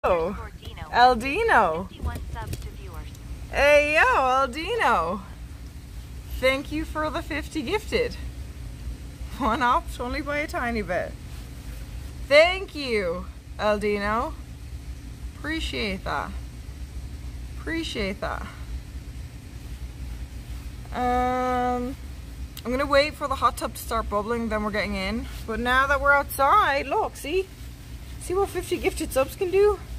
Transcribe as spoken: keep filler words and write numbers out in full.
Oh, Aldino. Hey yo, Aldino. Thank you for the fifty gifted. One opt only by a tiny bit. Thank you, Aldino. Appreciate that. Appreciate that. Um, I'm gonna wait for the hot tub to start bubbling, then we're getting in. But now that we're outside, look, see? See what fifty gifted subs can do?